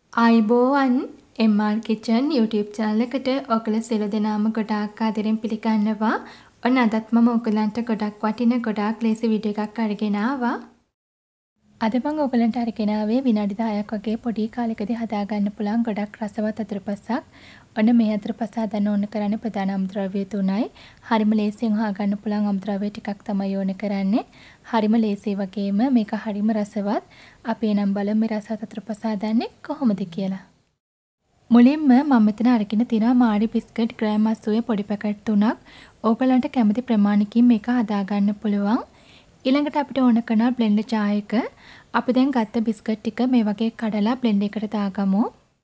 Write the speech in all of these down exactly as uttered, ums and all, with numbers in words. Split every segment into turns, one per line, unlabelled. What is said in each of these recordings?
ආයිබෝවන් M R kitchen YouTube channel එකට ඔයගොල්ලෝ සියලු දෙනාම ගොඩාක් ආදරෙන් පිළිගන්නවා. ඔන්න අදත් මම ඔයගලන්ට ගොඩක් වටින ගොඩාක් ලේසි වීඩියෝ එකක් අරගෙන ආවා. අද මම ඔයගලන්ට අරගෙන ආවේ විනාඩි දහයක් වගේ පොඩි කාලෙකදී හදාගන්න පුළුවන් ගොඩක් රසවත් අතුරුපසක්. ඔන්න මේ අතුරුපස හදන්න ඕන කරන්නේ ප්‍රධාන අමුද්‍රව්‍ය තුනයි. හරිම ලේසියෙන් හොයාගන්න පුළුවන් අමුද්‍රව්‍ය ටිකක් තමයි ඕන කරන්නේ. හරිම ලේසි වගේම මේක හරිම රසවත්. අපි නම් බලමු මේ රසවත් අතුරුපස හදන්නේ කොහොමද කියලා. මුලින්ම මම මෙතන අරගෙන තියනවා මාඩි බිස්කට් ග්‍රෑම් අසූ පොඩි පැකට් තුනක්. ඕගලන්ට කැමති ප්‍රමාණකින් මේක හදාගන්න පුළුවන්. ඊළඟට අපිට ඕන කරන බ්ලෙන්ඩර් ජාර් එක අපි දැන් ගත්ත බිස්කට් ටික මේ වගේ කඩලා බ්ලෙන්ඩර් එකට දාගමු.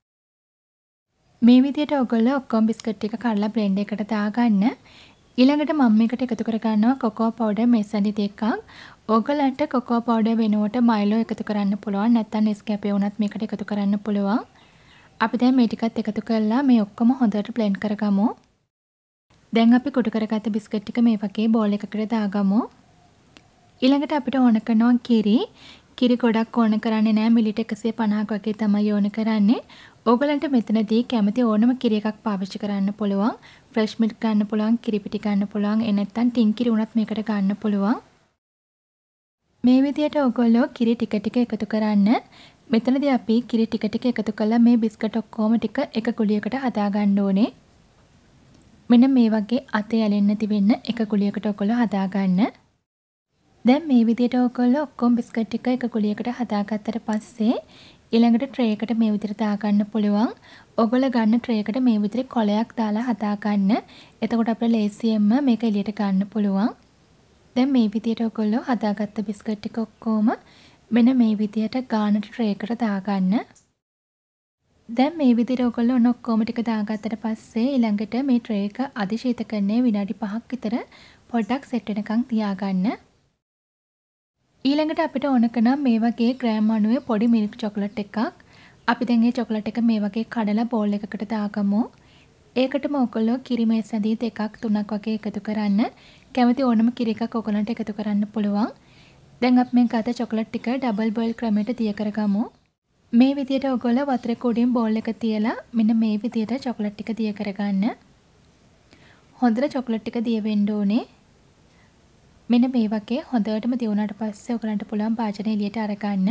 මේ විදිහට ඔයගොල්ලෝ ඔක්කොම බිස්කට් ටික කඩලා බ්ලෙන්ඩර් එකට දාගන්න. ඊළඟට මම මේකට එකතු කර ගන්නවා කොකෝ පවුඩර් මෙසඳි දෙකක්. ඕගලන්ට කොකෝ පවුඩර් වෙනුවට මයිලෝ එකතු කරන්න පුළුවන්. නැත්නම් නෙස්කැෆේ උනත් මේකට එකතු කරන්න පුළුවන්. අපි දැන් මේ ටිකත් එකතු කරලා මේ ඔක්කොම හොඳට බ්ලෙන්ඩ් කරගමු. දැන් අපි කුඩු කරගත්ත බිස්කට් ටික මේ වගේ බෝල් එකකට දාගමු. ඊළඟට අපිට ඕන කරනවා කිරි. කිරි ගොඩක් ඕන කරන්නේ නැහැ. මිලිට එකසිය පනහක් වගේ තමයි ඕන කරන්නේ. ඕගලන්ට මෙතනදී කැමති ඕනම කිරි එකක් පාවිච්චි කරන්න පුළුවන්. ෆ්‍රෙෂ් මිල්ක් ගන්න පුළුවන්, කිරි පිටි ගන්න පුළුවන්. ඒ නැත්නම් ටින් කිරි උනත් මේකට ගන්න පුළුවන්. මේ විදිහට ඔයගොල්ලෝ කිරි ටික ටික එකතු කරන්න. මෙතනදී අපි කිරි ටික ටික එකතු කළා මේ බිස්කට් ඔක්කොම ටික එක කුලියකට හදා ගන්න ඕනේ. මෙන්න මේ වගේ අතේ ඇලෙන්නේ නැති වෙන්න එක කුලියකට ඔයගොල්ලෝ හදා ගන්න. දැන් මේ විදිහට ඔයගොල්ලෝ ඔක්කොම බිස්කට් ටික එක කුලියකට හදාගත්තට පස්සේ ඊළඟට ට්‍රේ එකට මේ විදිහට දාගන්න පුළුවන්. ඔයගොල්ලෝ ගන්න ට්‍රේ එකට මේ විදිහට කොලයක් දාලා හදාගන්න. එතකොට අපිට ලේසියෙන්ම මේක එළියට ගන්න පුළුවන්. දැන් මේ විදිහට ඔයගොල්ලෝ හදාගත්ත බිස්කට් ටික ඔක්කොම මෙන්න මේ විදිහට ගානට ට්‍රේ එකට දාගන්න. දැන් මේ විදිහට ඔයගොල්ලෝ ඔන්න ඔක්කොම ටික දාගත්තට පස්සේ ඊළඟට මේ ට්‍රේ එක අධිශීතකරණය විනාඩි පහක් විතර පොඩ්ඩක් සෙට් වෙනකන් තියාගන්න. ඊළඟට අපිට ඕන කරන මේ වගේ ග්‍රෑම් අනූවේ පොඩි මිල්ක් චොකලට් එකක්. අපි දැන් මේ චොකලට් එක මේ වගේ කඩලා බෝල් එකකට දාගමු. ඒකටම ඔයගොල්ලෝ කිරි මේසඳි දෙකක් තුනක් වගේ එකතු කරන්න. කැමති ඕනම කිරි එකක් ඔයගලන්ට එකතු කරන්න පුළුවන්. දැන් අපි මේ ගත චොකලට් ටික ඩබල් බොයිල් ක්‍රමයට තිය කරගමු. මේ විදිහට ඔයගොල්ලෝ වතුර කුඩින් බෝල් එක තියලා මෙන්න මේ විදිහට චොකලට් ටික තිය කරගන්න. හොඳට චොකලට් ටික දිය වෙන්න ඕනේ. මෙන්න මේ වගේ හොඳටම දියුණාට පස්සේ ඔයගලන්ට පුළුවන් භාජනය එළියට අරගන්න.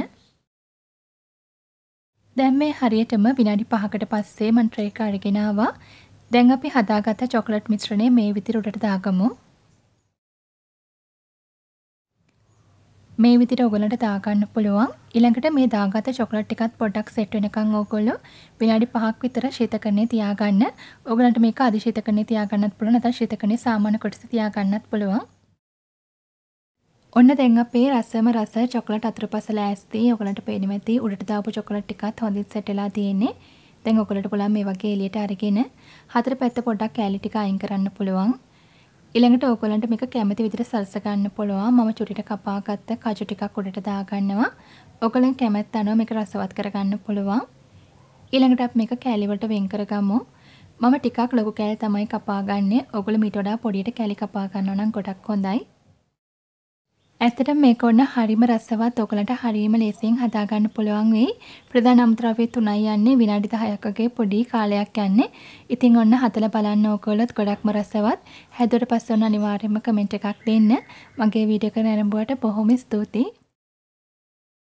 දැන් මේ හරියටම විනාඩි පහකට පස්සේ මම ට්‍රේ එක අරගෙන ආවා. දැන් අපි හදාගත්ත චොකලට් මිශ්‍රණය මේ විදිහට උඩට දාගමු. මේ විදිහට ඔයගලන්ට දාගන්න පුළුවන්. ඊළඟට මේ දාගත්ත චොකලට් ටිකත් පොඩ්ඩක් සෙට් වෙනකන් ඔයගොල්ලෝ විනාඩි පහක් විතර ශීතකරණයේ තියාගන්න. ඔයගලන්ට මේක අධි ශීතකරණයේ තියාගන්නත් පුළුවන්. නැත්නම් ශීතකරණයේ සාමාන්‍ය කොටස තියාගන්නත් පුළුවන්. ඔන්න දැන් අපේ රසම රස චොකලට් අතුරුපස ලෑස්ති. ඔයගලන්ට පේන්නේ නැති උඩට දාපු චොකලට් ටිකත් හොඳින් සෙට් වෙලා තියෙන්නේ. දැන් ඔයගලන්ට පුළුවන් මේ වගේ එළියට අරගෙන හතර පැත්ත පොඩ්ඩක් කෑලි ටික අයින් කරන්න පුළුවන්. ඊළඟට ඔයගලන්ට මේක කැමති විදිහට සල්ස ගන්න පුළුවන්. මම චුටිට කපාගත්ත කජු ටිකක් උඩට දාගන්නවා. ඔයගලන් කැමැත්ත අනුව මේක රසවත් කරගන්න පුළුවන්. ඊළඟට අපි මේක කෑලි වලට වෙන් කරගමු. මම ටිකක් ලොකු කෑලි තමයි කපාගන්නේ. ඔයගොල්ලෝ මීට වඩා පොඩියට කෑලි කපා ගන්නවා නම් ගොඩක් හොඳයි. ඇත්තටම මේක ඔන්න හරිම රසවත්. ඔයගලන්ට හරිම ලේසියෙන් හදාගන්න පුළුවන් වෙයි. ප්‍රධාන අමුද්‍රව්‍ය තුනයි යන්නේ විනාඩි දහයක් වගේ පොඩි කාලයක් යන්නේ. ඉතින් ඔන්න හදලා බලන්න ඕගොල්ලොත් ගොඩක්ම රසවත්. හැදුවට පස්සේ ඔන්න අනිවාර්යයෙන්ම කමෙන්ට් එකක් දෙන්න. මගේ වීඩියෝ එක නරඹුවට බොහොම ස්තුතියි.